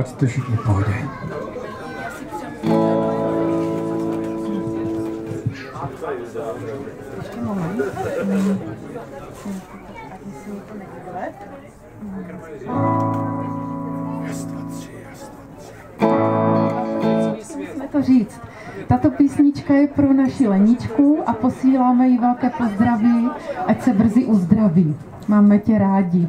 ať to všichni pohodě. Ještě moment. Musíme to říct. Tato písnička je pro naši Leničku a posíláme jí velké pozdraví, ať se brzy uzdraví. Máme tě rádi.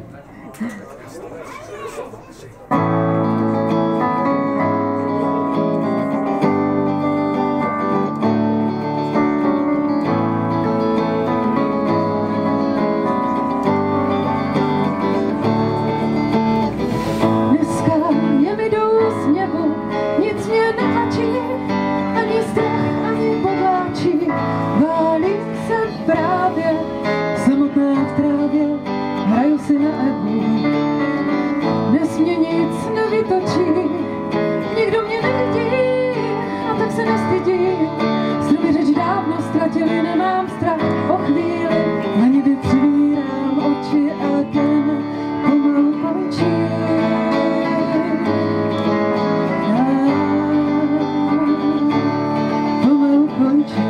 Si na Ebu, dnes mě nic nevytočí, nikdo mě nevidí, a tak se nestydím. Sliby řeč dávno ztratili, nemám strach o chvíli, ani vypřivírám oči a den pomalu končí. Pomalu končí.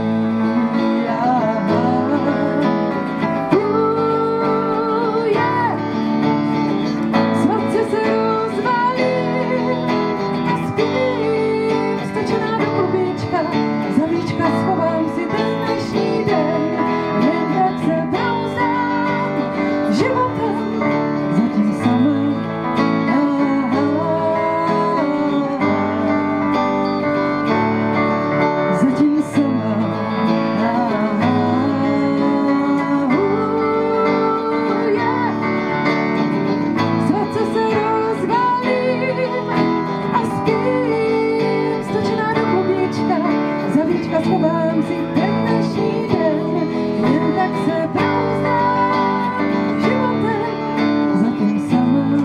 Schovám si ten dnešní den, jen tak se brouzdám životem, zatím sama.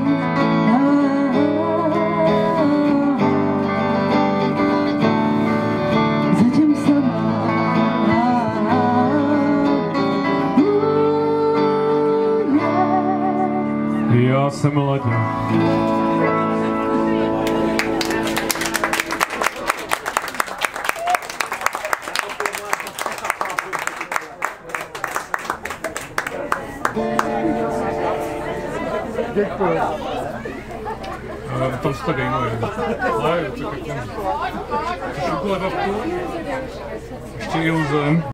Zatím sama. Já jsem Ladě. Děkuji. Tam se to gejmuje. Ale tak jako... Šokoladovku. Ještě iluzem.